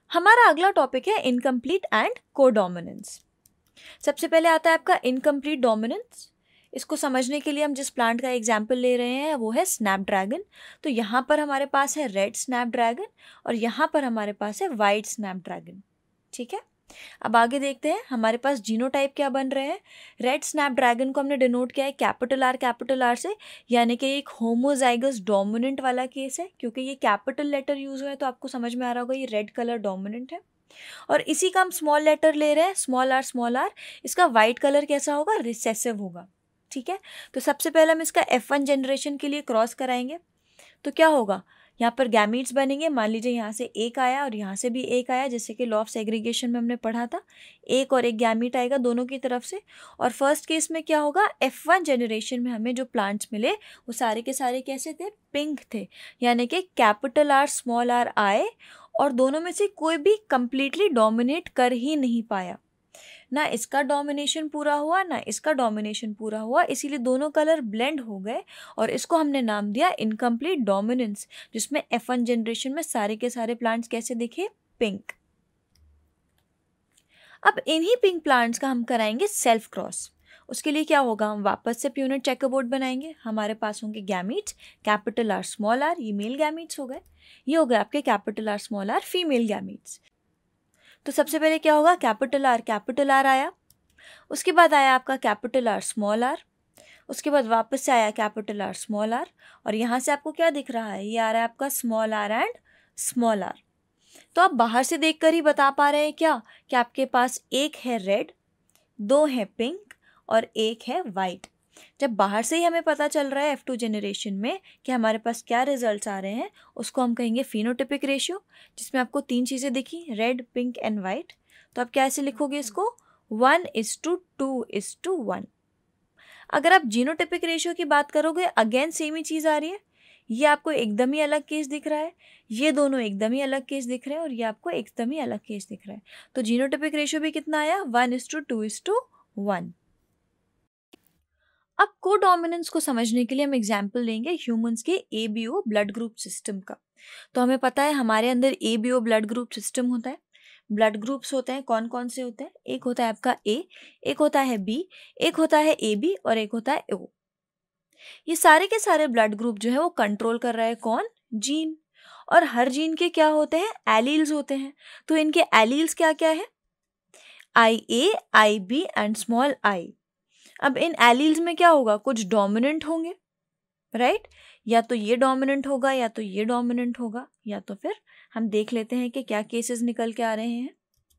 हमारा अगला टॉपिक है इनकम्प्लीट एंड कोडोमिनेंस। सबसे पहले आता है आपका इनकम्प्लीट डोमिनेंस। इसको समझने के लिए हम जिस प्लांट का एग्जाम्पल ले रहे हैं वो है स्नैपड्रैगन। तो यहाँ पर हमारे पास है रेड स्नैपड्रैगन और यहाँ पर हमारे पास है वाइट स्नैपड्रैगन। ठीक है, अब आगे देखते हैं हमारे पास जीनोटाइप क्या बन रहे हैं। रेड स्नैपड्रैगन को हमने डिनोट किया है कैपिटल आर से, यानी कि एक होमोजाइगस डोमिनेंट वाला केस है। क्योंकि ये कैपिटल लेटर यूज हुआ है तो आपको समझ में आ रहा होगा ये रेड कलर डोमिनेंट है। और इसी का हम स्मॉल लेटर ले रहे हैं, स्मॉल आर। इसका वाइट कलर कैसा होगा, रिसेसिव होगा। ठीक है, तो सबसे पहले हम इसका F1 जनरेशन के लिए क्रॉस कराएंगे। तो क्या होगा, यहाँ पर गैमीट्स बनेंगे। मान लीजिए यहाँ से एक आया और यहाँ से भी एक आया, जैसे कि लॉ ऑफ सेग्रीगेशन में हमने पढ़ा था, एक और एक गैमीट आएगा दोनों की तरफ से। और फर्स्ट केस में क्या होगा, F1 जनरेशन में हमें जो प्लांट्स मिले वो सारे के सारे कैसे थे, पिंक थे, यानी कि कैपिटल आर स्मॉल आर आए और दोनों में से कोई भी कंप्लीटली डोमिनेट कर ही नहीं पाया। ना इसका डोमिनेशन पूरा हुआ ना इसका डोमिनेशन पूरा हुआ, इसीलिए दोनों कलर ब्लेंड हो गए और इसको हमने नाम दिया इनकम्प्लीट डोमिनेंस, जिसमें F1 जनरेशन में सारे के सारे प्लांट्स कैसे दिखे, पिंक। अब इन्हीं पिंक प्लांट्स का हम कराएंगे सेल्फ क्रॉस। उसके लिए क्या होगा, हम वापस से प्यूनेट चेकरबोर्ड बनाएंगे। हमारे पास होंगे gametes, capital R small R, ये मेल गैमीट्स हो गए, ये हो गए आपके capital R small R female gametes. तो सबसे पहले क्या होगा, कैपिटल आर आया, उसके बाद आया आपका कैपिटल आर स्मॉल आर, उसके बाद वापस से आया कैपिटल आर स्मॉल आर, और यहाँ से आपको क्या दिख रहा है, ये आ रहा है आपका small R and small R. तो आप बाहर से देखकर ही बता पा रहे हैं क्या कि आपके पास एक है रेड, दो है पिंक और एक है वाइट। जब बाहर से ही हमें पता चल रहा है F2 जनरेशन में कि हमारे पास क्या रिजल्ट्स आ रहे हैं, उसको हम कहेंगे फिनोटिपिक रेशियो, जिसमें आपको तीन चीज़ें दिखी, रेड पिंक एंड वाइट। तो आप कैसे लिखोगे इसको, 1:2:1। अगर आप जीनोटिपिक रेशियो की बात करोगे, अगेन सेम ही चीज़ आ रही है। ये आपको एकदम ही अलग केस दिख रहा है, ये दोनों एकदम ही अलग केस दिख रहे हैं और ये आपको एकदम ही अलग केस दिख रहा है। तो जीनोटिपिक रेशियो भी कितना आया, 1:2:1। अब कोडोमिनेंस को समझने के लिए हम एग्जाम्पल लेंगे ह्यूमंस के ABO ब्लड ग्रुप सिस्टम का। तो हमें पता है हमारे अंदर ABO ब्लड ग्रुप सिस्टम होता है। ब्लड ग्रुप्स होते हैं, कौन कौन से होते हैं, एक होता है आपका A, एक होता है B, एक होता है AB और एक होता है O। ये सारे के सारे ब्लड ग्रुप जो है वो कंट्रोल कर रहा है कौन, जीन। और हर जीन के क्या होते हैं, एलील्स होते हैं। तो इनके एलील्स क्या क्या है, IA, IB and small I। अब इन एलील्स में क्या होगा, कुछ डोमिनेंट होंगे, राइट, या तो ये डोमिनेंट होगा या तो ये डोमिनेंट होगा, या तो फिर हम देख लेते हैं कि क्या केसेस निकल के आ रहे हैं।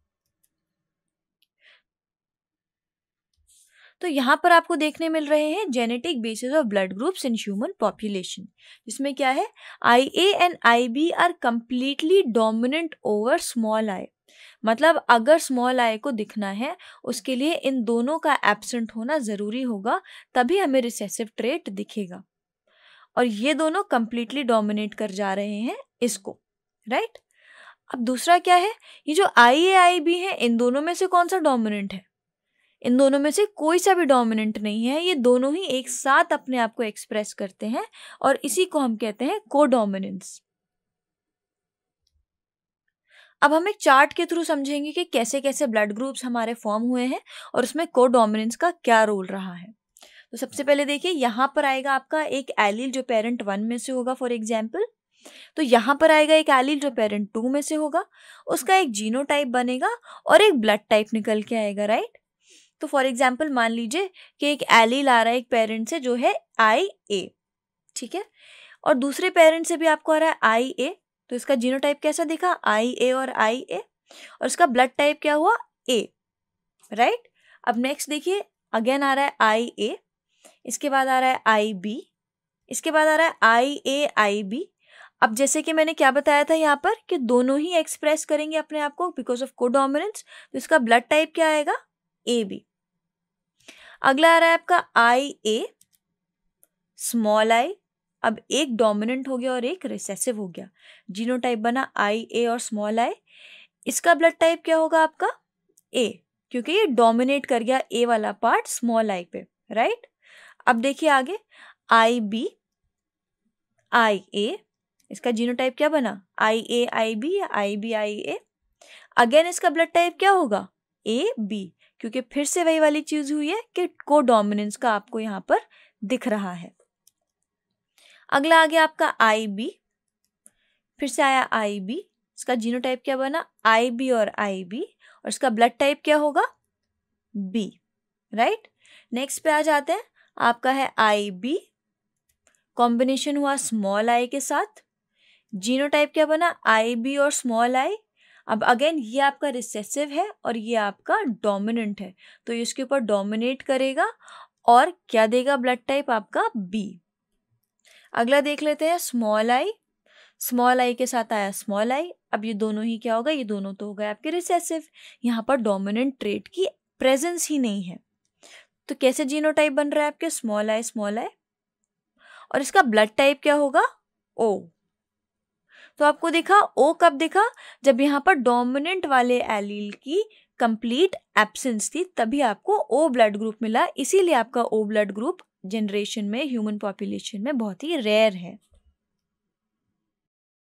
तो यहाँ पर आपको देखने मिल रहे हैं genetic basis of blood groups in human population, जिसमें क्या है, IA and IB are completely dominant over small I। मतलब अगर स्मॉल I को दिखना है उसके लिए इन दोनों का एब्सेंट होना ज़रूरी होगा, तभी हमें रिसेसिव ट्रेट दिखेगा। और ये दोनों कंप्लीटली डोमिनेट कर जा रहे हैं इसको, राइट। अब दूसरा क्या है, ये जो IA IB है, इन दोनों में से कौन सा डोमिनेंट है, इन दोनों में से कोई सा भी डोमिनेंट नहीं है। ये दोनों ही एक साथ अपने आप को एक्सप्रेस करते हैं और इसी को हम कहते हैं कोडोमिनेंस। अब हम एक चार्ट के थ्रू समझेंगे कि कैसे कैसे ब्लड ग्रुप्स हमारे फॉर्म हुए हैं और उसमें कोडोमिनेंस का क्या रोल रहा है। तो सबसे पहले देखिए, यहाँ पर आएगा आपका एक एलील जो पेरेंट 1 में से होगा, फॉर एग्जाम्पल। तो यहाँ पर आएगा एक एलील जो पेरेंट 2 में से होगा, उसका एक जीनोटाइप बनेगा और एक ब्लड टाइप निकल के आएगा, राइट। तो फॉर एग्जाम्पल मान लीजिए कि एक एलील आ रहा है एक पेरेंट से जो है IA, ठीक है, और दूसरे पेरेंट से भी आपको आ रहा है IA। तो इसका जीनोटाइप कैसा दिखा, IA और IA, और इसका ब्लड टाइप क्या हुआ, A, राइट। अब नेक्स्ट देखिए, अगेन आ रहा है IA, इसके बाद आ रहा है IB, इसके बाद आ रहा है IA IB। अब जैसे कि मैंने क्या बताया था यहाँ पर कि दोनों ही एक्सप्रेस करेंगे अपने आप को बिकॉज ऑफ कोडोमिनेंस, तो इसका ब्लड टाइप क्या आएगा, AB। अगला आ रहा है आपका IA स्मॉल I। अब एक डोमिनेंट हो गया और एक रिसेसिव हो गया, जीनोटाइप बना IA और स्मॉल I। इसका ब्लड टाइप क्या होगा आपका, A, क्योंकि ये डोमिनेट कर गया A वाला पार्ट स्मॉल I पे, राइट। अब देखिए आगे, IB IA, इसका जीनोटाइप क्या बना, IA IB या IB IA। अगेन इसका ब्लड टाइप क्या होगा? ए बी, क्योंकि फिर से वही वाली चीज हुई है कि कोडोमिनेंस का आपको यहाँ पर दिख रहा है। अगला आ गया आपका आई बी, फिर से आया आई बी, इसका जीनोटाइप क्या बना? आई बी और आई बी, और इसका ब्लड टाइप क्या होगा? B, right. नेक्स्ट पे आ जाते हैं, आपका है आई बी, कॉम्बिनेशन हुआ स्मॉल आई के साथ, जीनोटाइप क्या बना? आई बी और स्मॉल आई। अब अगेन ये आपका रिसेसिव है और ये आपका डोमिनेंट है, तो इसके ऊपर डोमिनेट करेगा और क्या देगा ब्लड टाइप? आपका बी। अगला देख लेते हैं स्मॉल आई के साथ आया स्मॉल आई। अब ये दोनों ही क्या होगा? ये दोनों तो हो गए आपके रिसेसिव, यहाँ पर डोमिनेंट ट्रेट की प्रेजेंस ही नहीं है। तो कैसे जीनोटाइप बन रहा है आपके? स्मॉल आई, और इसका ब्लड टाइप क्या होगा? ओ। तो आपको दिखा ओ कब दिखा? जब यहाँ पर डोमिनेंट वाले एलील की कंप्लीट एब्सेंस थी, तभी आपको ओ ब्लड ग्रुप मिला। इसीलिए आपका ओ ब्लड ग्रुप जनरेशन में, ह्यूमन पॉपुलेशन में बहुत ही रेयर है।